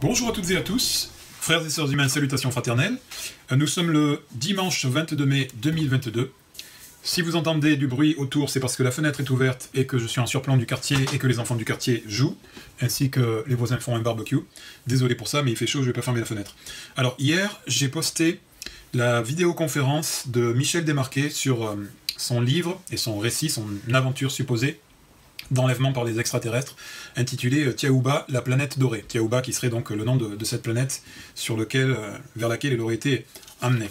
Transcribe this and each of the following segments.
Bonjour à toutes et à tous, frères et sœurs humains, salutations fraternelles. Nous sommes le dimanche 22 mai 2022. Si vous entendez du bruit autour, c'est parce que la fenêtre est ouverte et que je suis en surplomb du quartier et que les enfants du quartier jouent, ainsi que les voisins font un barbecue. Désolé pour ça, mais il fait chaud, je ne vais pas fermer la fenêtre. Alors hier, j'ai posté la vidéoconférence de Michel Desmarquet sur son livre et son récit, son aventure supposée d'enlèvement par les extraterrestres, intitulé Tiahuba, la planète dorée. Tiahuba qui serait donc le nom de cette planète vers laquelle il aurait été amené.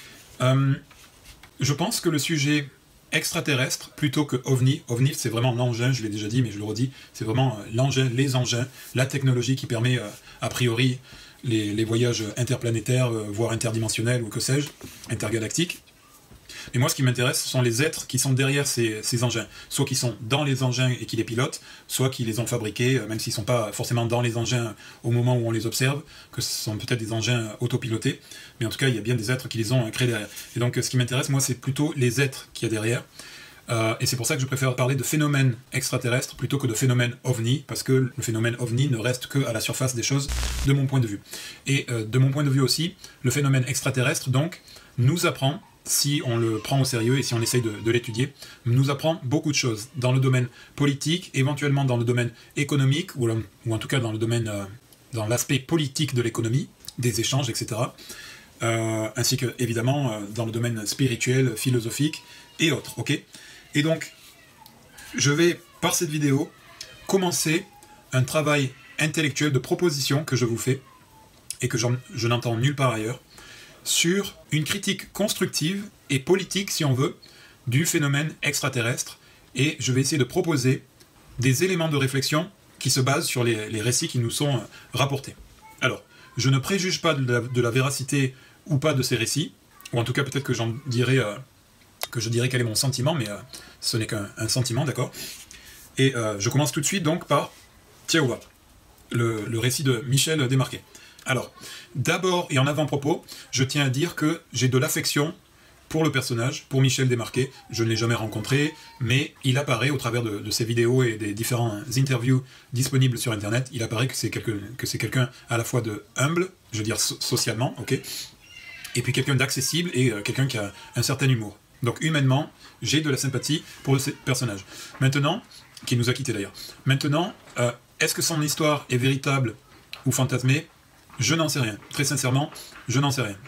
Je pense que le sujet extraterrestre, plutôt que OVNI, OVNI c'est vraiment l'engin, je l'ai déjà dit mais je le redis, c'est vraiment l'engin, les engins, la technologie qui permet a priori les voyages interplanétaires, voire interdimensionnels ou que sais-je, intergalactiques. Et moi, ce qui m'intéresse, ce sont les êtres qui sont derrière ces engins. Soit qui sont dans les engins et qui les pilotent, soit qui les ont fabriqués, même s'ils ne sont pas forcément dans les engins au moment où on les observe, que ce sont peut-être des engins autopilotés, mais en tout cas, il y a bien des êtres qui les ont créés derrière. Et donc, ce qui m'intéresse, moi, c'est plutôt les êtres qu'il y a derrière. Et c'est pour ça que je préfère parler de phénomènes extraterrestres plutôt que de phénomènes OVNI, parce que le phénomène OVNI ne reste qu'à la surface des choses, de mon point de vue. Et de mon point de vue aussi, le phénomène extraterrestre, donc, nous apprend, si on le prend au sérieux et si on essaye de l'étudier, nous apprend beaucoup de choses dans le domaine politique, éventuellement dans le domaine économique, ou en tout cas dans le domaine, dans l'aspect politique de l'économie, des échanges, etc. Ainsi que, évidemment, dans le domaine spirituel, philosophique et autres, ok ? Et donc, je vais, par cette vidéo, commencer un travail intellectuel de proposition que je vous fais, et que je n'entends nulle part ailleurs, sur une critique constructive et politique, si on veut, du phénomène extraterrestre, et je vais essayer de proposer des éléments de réflexion qui se basent sur les récits qui nous sont rapportés. Alors, je ne préjuge pas de la véracité ou pas de ces récits, ou en tout cas peut-être que je dirais quel est mon sentiment, mais ce n'est qu'un sentiment, d'accord? Et je commence tout de suite donc par Tiahuba, le récit de Michel Desmarquet. Alors, d'abord et en avant-propos, je tiens à dire que j'ai de l'affection pour le personnage, pour Michel Desmarquet. Je ne l'ai jamais rencontré, mais il apparaît au travers de ses vidéos et des différentes interviews disponibles sur Internet, il apparaît que c'est quelqu'un à la fois de humble, je veux dire socialement, ok, et puis quelqu'un d'accessible et quelqu'un qui a un certain humour. Donc humainement, j'ai de la sympathie pour ce personnage. Maintenant, qui nous a quittés d'ailleurs. Maintenant, est-ce que son histoire est véritable ou fantasmée? Je n'en sais rien. Très sincèrement, je n'en sais rien.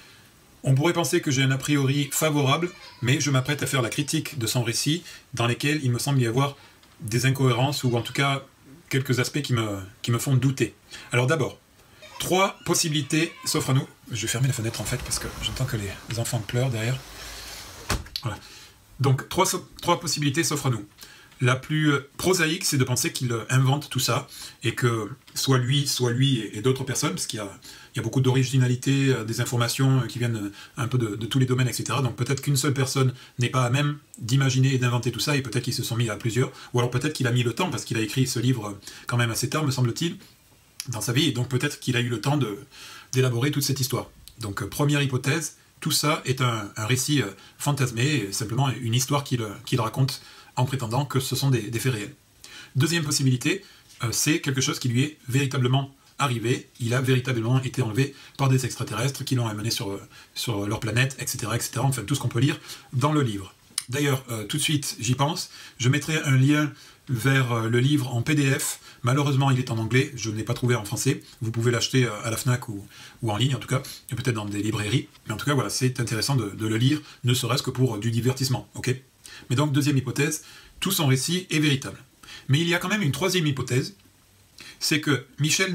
On pourrait penser que j'ai un a priori favorable, mais je m'apprête à faire la critique de son récit, dans lesquels il me semble y avoir des incohérences, ou en tout cas quelques aspects qui me font douter. Alors d'abord, 3 possibilités s'offrent à nous. Je vais fermer la fenêtre en fait, parce que j'entends que les enfants pleurent derrière. Voilà. Donc 3 possibilités s'offrent à nous. La plus prosaïque, c'est de penser qu'il invente tout ça, et que soit lui et d'autres personnes, parce qu'il y a beaucoup d'originalité, des informations qui viennent un peu de tous les domaines, etc. Donc peut-être qu'une seule personne n'est pas à même d'imaginer et d'inventer tout ça, et peut-être qu'ils se sont mis à plusieurs, ou alors peut-être qu'il a mis le temps, parce qu'il a écrit ce livre quand même assez tard, me semble-t-il, dans sa vie, et donc peut-être qu'il a eu le temps d'élaborer toute cette histoire. Donc première hypothèse, tout ça est un récit fantasmé, simplement une histoire qu'il raconte en prétendant que ce sont des faits réels. Deuxième possibilité, c'est quelque chose qui lui est véritablement arrivé, il a véritablement été enlevé par des extraterrestres qui l'ont amené sur leur planète, etc., etc., enfin tout ce qu'on peut lire dans le livre. D'ailleurs, tout de suite, j'y pense, je mettrai un lien vers le livre en PDF, malheureusement il est en anglais, je ne l'ai pas trouvé en français, vous pouvez l'acheter à la FNAC ou en ligne en tout cas, et peut-être dans des librairies, mais en tout cas voilà, c'est intéressant de le lire, ne serait-ce que pour du divertissement, ok? Mais donc, deuxième hypothèse, tout son récit est véritable. Mais il y a quand même une troisième hypothèse, c'est que Michel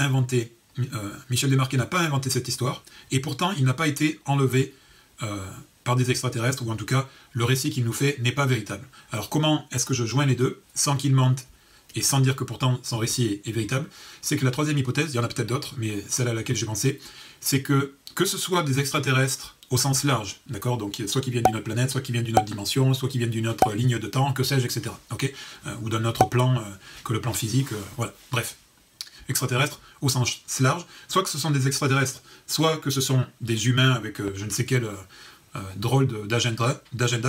Desmarquet n'a pas inventé cette histoire, et pourtant il n'a pas été enlevé par des extraterrestres, ou en tout cas, le récit qu'il nous fait n'est pas véritable. Alors comment est-ce que je joins les deux, sans qu'il mente, et sans dire que pourtant son récit est véritable? C'est que la troisième hypothèse, il y en a peut-être d'autres, mais celle à laquelle j'ai pensé, c'est que ce soit des extraterrestres au sens large, d'accord, donc soit qui viennent d'une autre planète, soit qui viennent d'une autre dimension, soit qui viennent d'une autre ligne de temps, que sais-je, etc., ok, ou d'un autre plan que le plan physique, voilà, bref, extraterrestres au sens large, soit que ce sont des extraterrestres, soit que ce sont des humains avec je ne sais quel drôle d'agenda,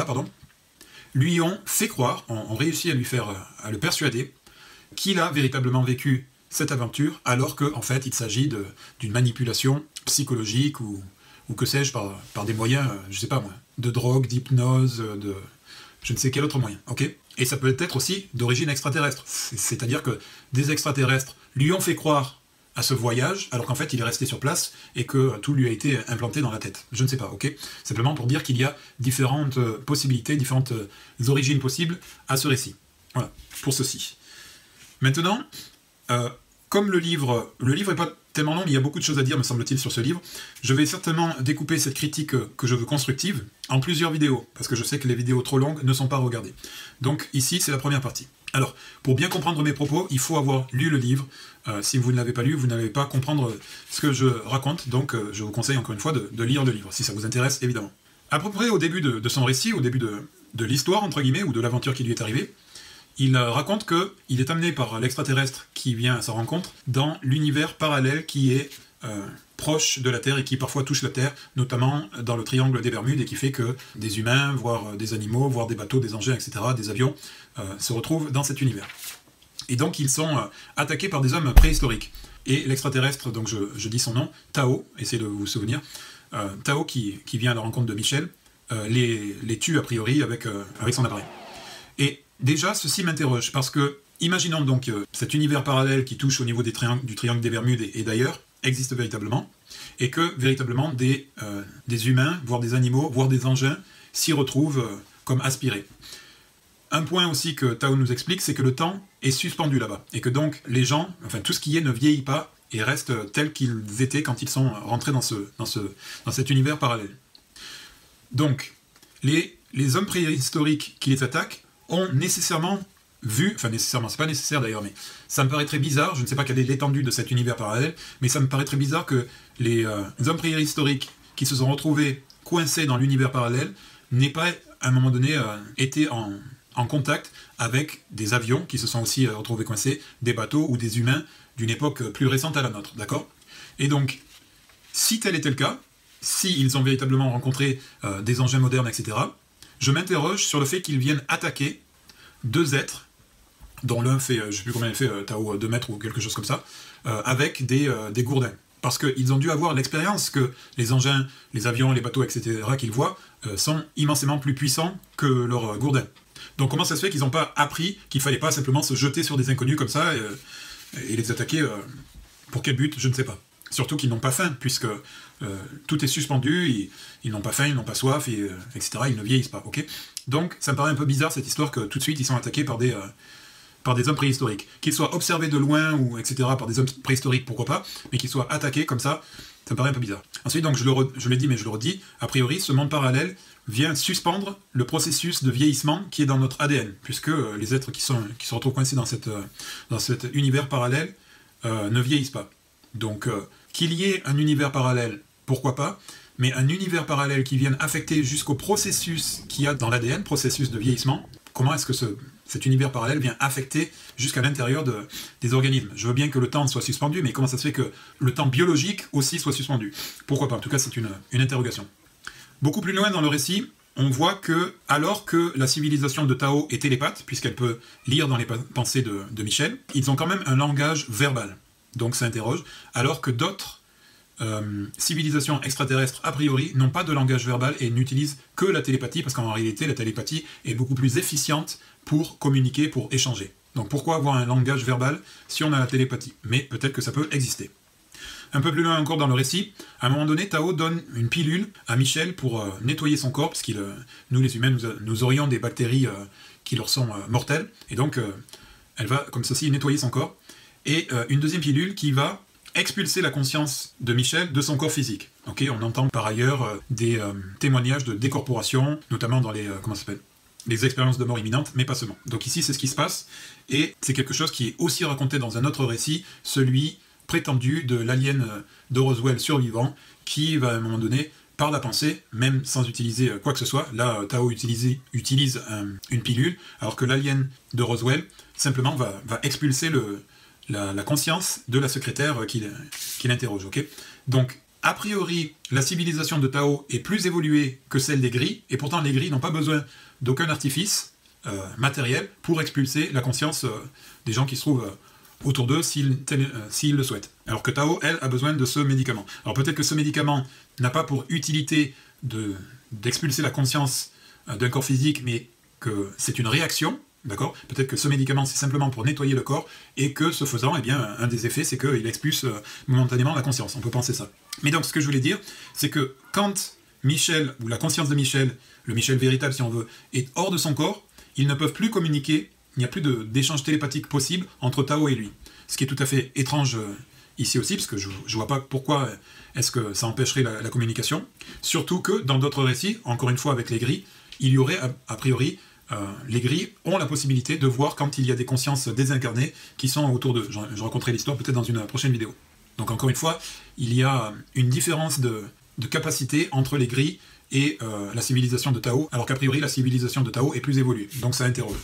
lui ont fait croire, ont réussi à le persuader qu'il a véritablement vécu cette aventure, alors qu'en fait, il s'agit d'une manipulation psychologique ou que sais-je, par des moyens, je sais pas moi, de drogue, d'hypnose, de je ne sais quel autre moyen, ok? Et ça peut être aussi d'origine extraterrestre, c'est-à-dire que des extraterrestres lui ont fait croire à ce voyage, alors qu'en fait il est resté sur place et que tout lui a été implanté dans la tête. Je ne sais pas, ok? Simplement pour dire qu'il y a différentes possibilités, différentes origines possibles à ce récit. Voilà, pour ceci. Maintenant, comme le livre est pas tellement long, il y a beaucoup de choses à dire, me semble-t-il, sur ce livre, je vais certainement découper cette critique que je veux constructive en plusieurs vidéos, parce que je sais que les vidéos trop longues ne sont pas regardées. Donc ici, c'est la première partie. Alors, pour bien comprendre mes propos, il faut avoir lu le livre. Si vous ne l'avez pas lu, vous n'allez pas comprendre ce que je raconte, donc je vous conseille encore une fois de lire le livre, si ça vous intéresse, évidemment. À peu près au début de son récit, au début de l'histoire, entre guillemets, ou de l'aventure qui lui est arrivée, il raconte qu'il est amené par l'extraterrestre qui vient à sa rencontre dans l'univers parallèle qui est proche de la Terre et qui parfois touche la Terre, notamment dans le triangle des Bermudes, et qui fait que des humains, voire des animaux, voire des bateaux, des engins, etc., des avions, se retrouvent dans cet univers. Et donc ils sont attaqués par des hommes préhistoriques. Et l'extraterrestre, donc je dis son nom, Tao, essayez de vous souvenir, Tao qui vient à la rencontre de Michel, les tue a priori avec son appareil. Et déjà, ceci m'interroge, parce que, imaginons donc cet univers parallèle qui touche au niveau du triangle des Bermudes et d'ailleurs, existe véritablement, et que, véritablement, des humains, voire des animaux, voire des engins, s'y retrouvent comme aspirés. Un point aussi que Tao nous explique, c'est que le temps est suspendu là-bas, et que donc les gens, enfin tout ce qui est ne vieillit pas, et reste tels qu'ils étaient quand ils sont rentrés dans cet univers parallèle. Donc, les hommes préhistoriques qui les attaquent ont nécessairement vu, enfin nécessairement, c'est pas nécessaire d'ailleurs, mais ça me paraît très bizarre, je ne sais pas quelle est l'étendue de cet univers parallèle, mais ça me paraît très bizarre que les hommes préhistoriques qui se sont retrouvés coincés dans l'univers parallèle n'aient pas, à un moment donné, été en contact avec des avions qui se sont aussi retrouvés coincés, des bateaux ou des humains d'une époque plus récente à la nôtre, d'accord? Et donc, si tel était le cas, s'ils ont véritablement rencontré des engins modernes, etc., je m'interroge sur le fait qu'ils viennent attaquer deux êtres, dont l'un fait, je ne sais plus combien il fait, Tao 2 mètres ou quelque chose comme ça, avec des gourdins. Parce qu'ils ont dû avoir l'expérience que les engins, les avions, les bateaux, etc., qu'ils voient, sont immensément plus puissants que leurs gourdins. Donc comment ça se fait qu'ils n'ont pas appris qu'il ne fallait pas simplement se jeter sur des inconnus comme ça et les attaquer pour quel but? Je ne sais pas. Surtout qu'ils n'ont pas faim, puisque tout est suspendu, ils n'ont pas faim, ils n'ont pas soif, etc., ils ne vieillissent pas, ok? Donc ça me paraît un peu bizarre cette histoire que tout de suite ils sont attaqués par des hommes préhistoriques. Qu'ils soient observés de loin, ou etc., par des hommes préhistoriques, pourquoi pas, mais qu'ils soient attaqués comme ça me paraît un peu bizarre. Ensuite, donc je l'ai dit, mais je le redis, a priori, ce monde parallèle vient suspendre le processus de vieillissement qui est dans notre ADN, puisque les êtres qui se retrouvent coincés dans cet univers parallèle ne vieillissent pas. Donc, qu'il y ait un univers parallèle, pourquoi pas, mais un univers parallèle qui vienne affecter jusqu'au processus qu'il y a dans l'ADN, processus de vieillissement, comment est-ce que cet univers parallèle vient affecter jusqu'à l'intérieur des organismes? Je veux bien que le temps soit suspendu, mais comment ça se fait que le temps biologique aussi soit suspendu? Pourquoi pas? En tout cas, c'est une interrogation. Beaucoup plus loin dans le récit, on voit que, alors que la civilisation de Tao est télépathe, puisqu'elle peut lire dans les pensées de Michel, ils ont quand même un langage verbal. Donc ça interroge, alors que d'autres civilisations extraterrestres, a priori, n'ont pas de langage verbal et n'utilisent que la télépathie, parce qu'en réalité, la télépathie est beaucoup plus efficiente pour communiquer, pour échanger. Donc pourquoi avoir un langage verbal si on a la télépathie? Mais peut-être que ça peut exister. Un peu plus loin encore dans le récit, à un moment donné, Tao donne une pilule à Michel pour nettoyer son corps, parce que nous les humains, nous aurions des bactéries qui leur sont mortelles, et donc elle va comme ceci nettoyer son corps, et une deuxième pilule qui va expulser la conscience de Michel de son corps physique. Okay, on entend par ailleurs des témoignages de décorporation, notamment dans les expériences de mort imminente, mais pas seulement. Donc ici, c'est ce qui se passe, et c'est quelque chose qui est aussi raconté dans un autre récit, celui prétendu de l'alien de Roswell survivant, qui va à un moment donné, par la pensée, même sans utiliser quoi que ce soit, là, Tao utilise une pilule, alors que l'alien de Roswell, simplement, va expulser la conscience de la secrétaire qui l'interroge. Okay, donc, a priori, la civilisation de Tao est plus évoluée que celle des Gris, et pourtant les Gris n'ont pas besoin d'aucun artifice matériel pour expulser la conscience des gens qui se trouvent autour d'eux s'ils le souhaitent. Alors que Tao, elle, a besoin de ce médicament. Alors peut-être que ce médicament n'a pas pour utilité d'expulser la conscience d'un corps physique, mais que c'est une réaction, d'accord? Peut-être que ce médicament, c'est simplement pour nettoyer le corps, et que ce faisant, eh bien, un des effets, c'est qu'il expulse momentanément la conscience. On peut penser ça. Mais donc, ce que je voulais dire, c'est que quand Michel, ou la conscience de Michel, le Michel véritable si on veut, est hors de son corps, ils ne peuvent plus communiquer, il n'y a plus d'échange télépathique possible entre Tao et lui. Ce qui est tout à fait étrange ici aussi, parce que je ne vois pas pourquoi est-ce que ça empêcherait la communication. Surtout que dans d'autres récits, encore une fois avec les gris, il y aurait a priori, les gris ont la possibilité de voir quand il y a des consciences désincarnées qui sont autour d'eux. Je raconterai l'histoire peut-être dans une prochaine vidéo. Donc encore une fois, il y a une différence de capacité entre les gris et la civilisation de Tao, alors qu'a priori la civilisation de Tao est plus évoluée. Donc ça interroge.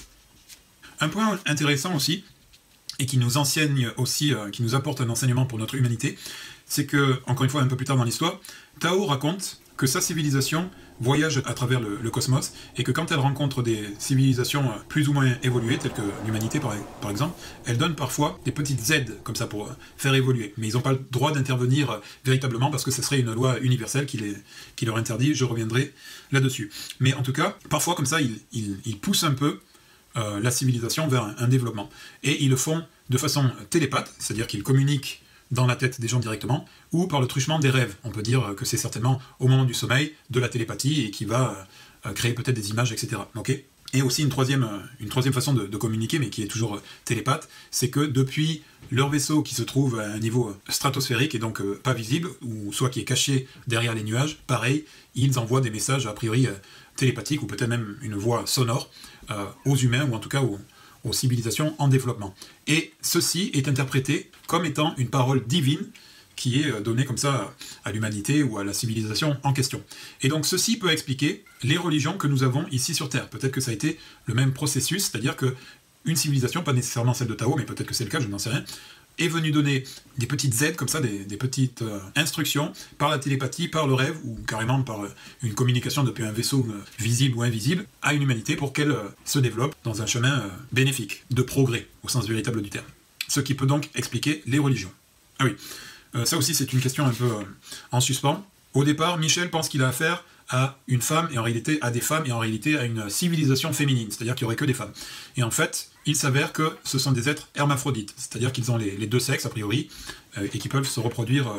Un point intéressant aussi, et qui nous enseigne aussi, qui nous apporte un enseignement pour notre humanité, c'est que, encore une fois, un peu plus tard dans l'histoire, Tao raconte que sa civilisation voyage à travers le cosmos, et que quand elle rencontre des civilisations plus ou moins évoluées, telles que l'humanité par exemple, elle donne parfois des petites aides, comme ça, pour faire évoluer. Mais ils n'ont pas le droit d'intervenir véritablement, parce que ce serait une loi universelle qui leur interdit, je reviendrai là-dessus. Mais en tout cas, parfois, comme ça, ils poussent un peu la civilisation vers un développement. Et ils le font de façon télépathe, c'est-à-dire qu'ils communiquent dans la tête des gens directement, ou par le truchement des rêves. On peut dire que c'est certainement au moment du sommeil de la télépathie et qui va créer peut-être des images, etc. Okay. Et aussi une troisième façon de communiquer, mais qui est toujours télépathe, c'est que depuis leur vaisseau qui se trouve à un niveau stratosphérique et donc pas visible, ou soit qui est caché derrière les nuages, pareil, ils envoient des messages a priori télépathiques, ou peut-être même une voix sonore, aux humains, ou en tout cas aux civilisations en développement. Et ceci est interprété comme étant une parole divine qui est donnée comme ça à l'humanité ou à la civilisation en question. Et donc ceci peut expliquer les religions que nous avons ici sur Terre. Peut-être que ça a été le même processus, c'est-à-dire qu'une civilisation, pas nécessairement celle de Tao, mais peut-être que c'est le cas, je n'en sais rien, est venue donner des petites aides comme ça, des petites instructions par la télépathie, par le rêve, ou carrément par une communication depuis un vaisseau visible ou invisible à une humanité pour qu'elle se développe dans un chemin bénéfique, de progrès, au sens véritable du terme. Ce qui peut donc expliquer les religions. Ah oui, ça aussi c'est une question un peu en suspens. Au départ, Michel pense qu'il a affaire à une femme, et en réalité à des femmes, et en réalité à une civilisation féminine, c'est-à-dire qu'il n'y aurait que des femmes. Et en fait, il s'avère que ce sont des êtres hermaphrodites, c'est-à-dire qu'ils ont les deux sexes, a priori, et qui peuvent se reproduire.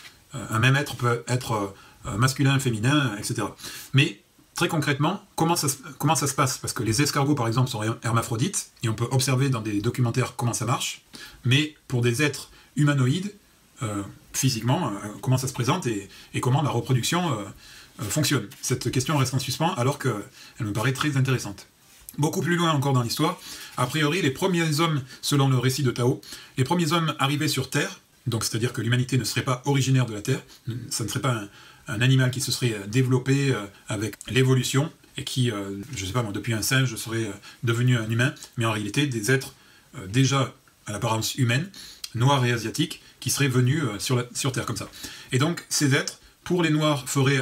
Un même être peut être masculin, féminin, etc. Mais, très concrètement, comment ça se passe? Parce que les escargots, par exemple, sont hermaphrodites, et on peut observer dans des documentaires comment ça marche, mais pour des êtres humanoïdes, physiquement, comment ça se présente, et comment la reproduction fonctionne. Cette question reste en suspens, alors qu'elle me paraît très intéressante. Beaucoup plus loin encore dans l'histoire, a priori, les premiers hommes, selon le récit de Tao, les premiers hommes arrivés sur Terre, donc c'est-à-dire que l'humanité ne serait pas originaire de la Terre, ça ne serait pas un animal qui se serait développé avec l'évolution, et qui, je ne sais pas moi, depuis un singe serait devenu un humain, mais en réalité des êtres déjà à l'apparence humaine, noirs et asiatiques, qui seraient venus sur Terre comme ça. Et donc ces êtres, pour les noirs, feraient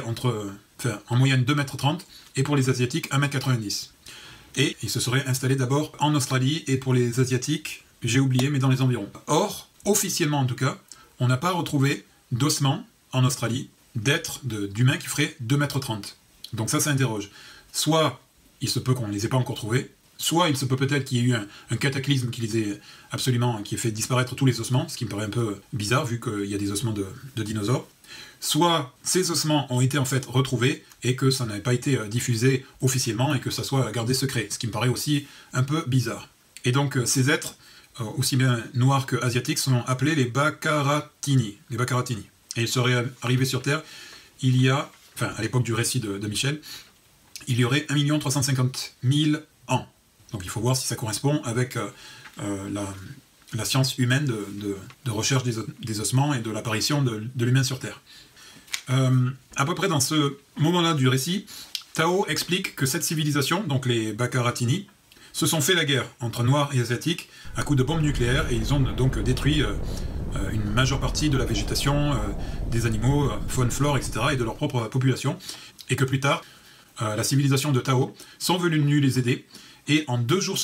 en moyenne 2,30 m, et pour les asiatiques 1,90 m. Et ils se seraient installés d'abord en Australie, et pour les asiatiques, j'ai oublié, mais dans les environs. Or, officiellement en tout cas, on n'a pas retrouvé d'ossements en Australie d'êtres, d'humains qui feraient 2,30 m. Donc ça interroge. Soit il se peut qu'on ne les ait pas encore trouvés, soit il se peut peut-être qu'il y ait eu un cataclysme qui ait fait disparaître tous les ossements, ce qui me paraît un peu bizarre vu qu'il y a des ossements de dinosaures. Soit ces ossements ont été en fait retrouvés et que ça n'avait pas été diffusé officiellement et que ça soit gardé secret, ce qui me paraît aussi un peu bizarre. Et donc ces êtres, aussi bien noirs que asiatiques, sont appelés les Bakaratini. Et ils seraient arrivés sur Terre il y a, à l'époque du récit de Michel, il y aurait 1 350 000 ans. Donc il faut voir si ça correspond avec la science humaine de recherche des ossements et de l'apparition de l'humain sur Terre. À peu près dans ce moment-là du récit, Tao explique que cette civilisation, donc les Bakaratini, se sont fait la guerre entre Noirs et Asiatiques à coups de bombes nucléaires, et ils ont donc détruit une majeure partie de la végétation, des animaux, faune, flore, etc., et de leur propre population, et que plus tard, la civilisation de Tao sont venus les aider, et en 2 jours seulement,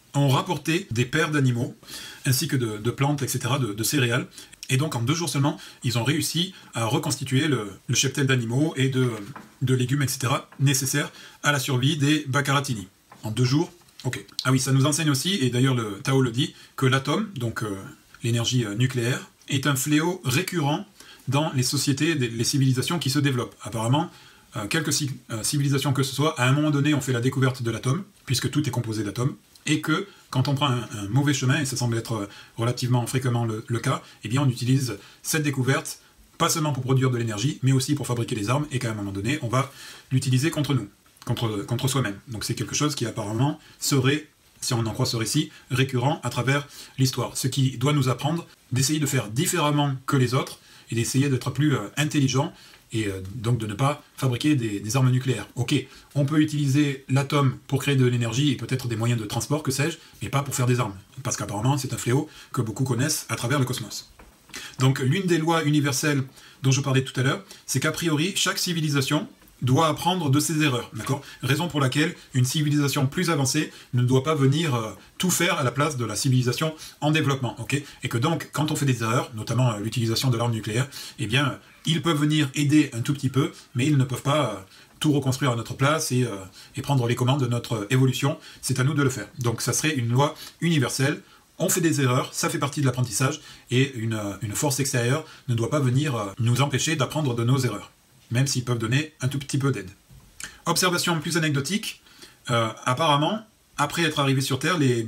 ont rapporté des paires d'animaux, ainsi que de plantes, etc., de céréales. Et donc en 2 jours seulement, ils ont réussi à reconstituer le cheptel d'animaux et de légumes, etc., nécessaires à la survie des Baccaratini. En 2 jours, ok. Ah oui, ça nous enseigne aussi, et d'ailleurs le Tao le dit, que l'atome, donc l'énergie nucléaire, est un fléau récurrent dans les sociétés, les civilisations qui se développent. Apparemment, quelques civilisations que ce soit, à un moment donné, on fait la découverte de l'atome, puisque tout est composé d'atomes, et que quand on prend un mauvais chemin, et ça semble être relativement fréquemment le cas, eh bien on utilise cette découverte, pas seulement pour produire de l'énergie, mais aussi pour fabriquer des armes, et qu'à un moment donné, on va l'utiliser contre nous, contre soi-même. Donc c'est quelque chose qui apparemment serait, si on en croit ce récit, récurrent à travers l'histoire. Ce qui doit nous apprendre d'essayer de faire différemment que les autres, et d'essayer d'être plus intelligent, et donc de ne pas fabriquer des armes nucléaires. Ok, on peut utiliser l'atome pour créer de l'énergie et peut-être des moyens de transport, que sais-je, mais pas pour faire des armes, parce qu'apparemment c'est un fléau que beaucoup connaissent à travers le cosmos. Donc l'une des lois universelles dont je parlais tout à l'heure, c'est qu'a priori, chaque civilisation doit apprendre de ses erreurs, d'accord? Raison pour laquelle une civilisation plus avancée ne doit pas venir tout faire à la place de la civilisation en développement, ok? Et que donc, quand on fait des erreurs, notamment l'utilisation de l'arme nucléaire, eh bien, ils peuvent venir aider un tout petit peu, mais ils ne peuvent pas tout reconstruire à notre place et prendre les commandes de notre évolution. C'est à nous de le faire. Donc ça serait une loi universelle. On fait des erreurs, ça fait partie de l'apprentissage, et une force extérieure ne doit pas venir nous empêcher d'apprendre de nos erreurs, même s'ils peuvent donner un tout petit peu d'aide. Observation plus anecdotique, apparemment, après être arrivés sur Terre, les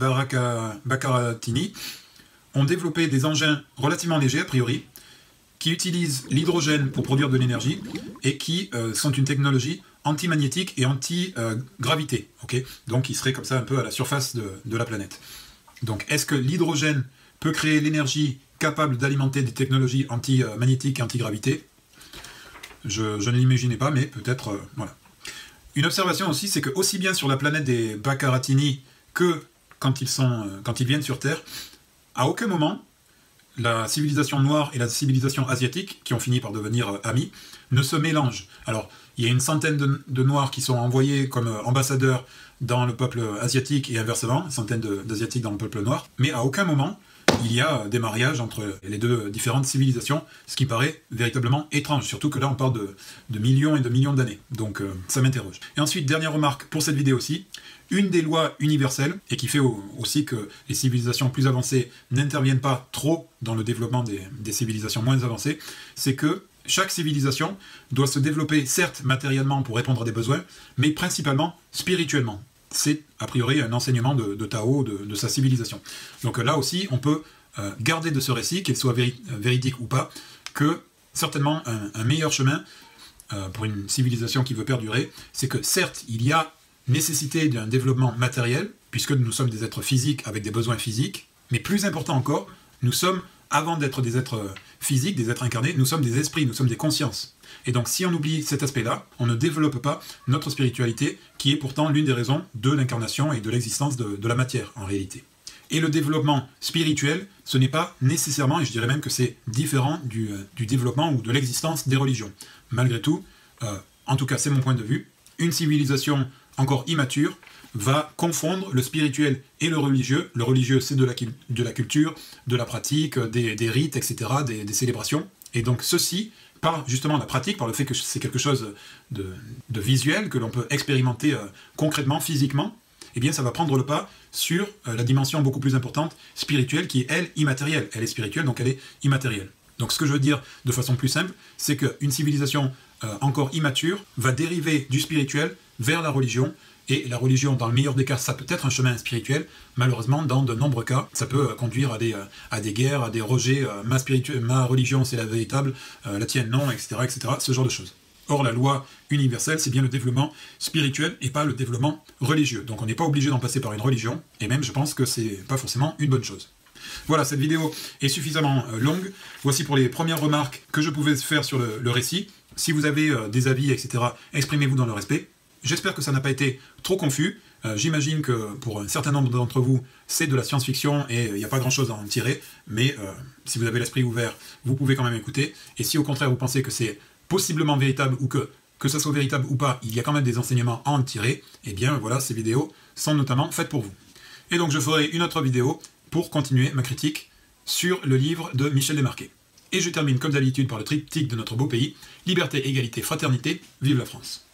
Baccaratini ont développé des engins relativement légers, a priori, qui utilisent l'hydrogène pour produire de l'énergie, et qui sont une technologie antimagnétique et anti-gravité. Okay, donc ils seraient comme ça un peu à la surface de la planète. Donc est-ce que l'hydrogène peut créer l'énergie capable d'alimenter des technologies anti-magnétiques et anti-gravité? Je ne l'imaginais pas, mais peut-être, voilà. Une observation aussi, c'est que aussi bien sur la planète des Baccaratini que quand ils viennent sur Terre, à aucun moment, la civilisation noire et la civilisation asiatique, qui ont fini par devenir amis, ne se mélangent. Alors, il y a une centaine de noirs qui sont envoyés comme ambassadeurs dans le peuple asiatique et inversement, une centaine d'asiatiques dans le peuple noir, mais à aucun moment, il y a des mariages entre les deux différentes civilisations, ce qui paraît véritablement étrange, surtout que là on parle de millions et de millions d'années, donc ça m'interroge. Et ensuite, dernière remarque pour cette vidéo aussi, une des lois universelles, et qui fait aussi que les civilisations plus avancées n'interviennent pas trop dans le développement des civilisations moins avancées, c'est que chaque civilisation doit se développer, certes matériellement pour répondre à des besoins, mais principalement spirituellement. C'est a priori un enseignement de Tao, de sa civilisation. Donc là aussi, on peut garder de ce récit, qu'il soit véridique ou pas, que certainement un meilleur chemin pour une civilisation qui veut perdurer, c'est que certes, il y a nécessité d'un développement matériel, puisque nous sommes des êtres physiques avec des besoins physiques, mais plus important encore, nous sommes, avant d'être des êtres physiques, des êtres incarnés, nous sommes des esprits, nous sommes des consciences. Et donc si on oublie cet aspect-là, on ne développe pas notre spiritualité, qui est pourtant l'une des raisons de l'incarnation et de l'existence de la matière, en réalité. Et le développement spirituel, ce n'est pas nécessairement, et je dirais même que c'est différent du développement ou de l'existence des religions. Malgré tout, en tout cas c'est mon point de vue, une civilisation encore immature va confondre le spirituel et le religieux. Le religieux, c'est de la culture, de la pratique, des rites, etc., des célébrations. Et donc ceci, par justement la pratique, par le fait que c'est quelque chose de visuel, que l'on peut expérimenter concrètement, physiquement, eh bien ça va prendre le pas sur la dimension beaucoup plus importante, spirituelle, qui est, elle, immatérielle. Elle est spirituelle, donc elle est immatérielle. Donc ce que je veux dire de façon plus simple, c'est qu'une civilisation encore immature va dériver du spirituel vers la religion, et la religion, dans le meilleur des cas, ça peut être un chemin spirituel. Malheureusement, dans de nombreux cas, ça peut conduire à des guerres, à des rejets. Ma religion, c'est la véritable, la tienne, non, etc., etc., ce genre de choses. Or, la loi universelle, c'est bien le développement spirituel et pas le développement religieux. Donc on n'est pas obligé d'en passer par une religion, et même, je pense que c'est pas forcément une bonne chose. Voilà, cette vidéo est suffisamment longue. Voici pour les premières remarques que je pouvais faire sur le récit. Si vous avez des avis, etc., exprimez-vous dans le respect. J'espère que ça n'a pas été trop confus. J'imagine que pour un certain nombre d'entre vous, c'est de la science-fiction et il n'y a pas grand-chose à en tirer, mais si vous avez l'esprit ouvert, vous pouvez quand même écouter. Et si au contraire vous pensez que c'est possiblement véritable ou que ça soit véritable ou pas, il y a quand même des enseignements à en tirer, eh bien voilà, ces vidéos sont notamment faites pour vous. Et donc je ferai une autre vidéo pour continuer ma critique sur le livre de Michel Desmarquet. Et je termine comme d'habitude par le triptyque de notre beau pays, liberté, égalité, fraternité, vive la France.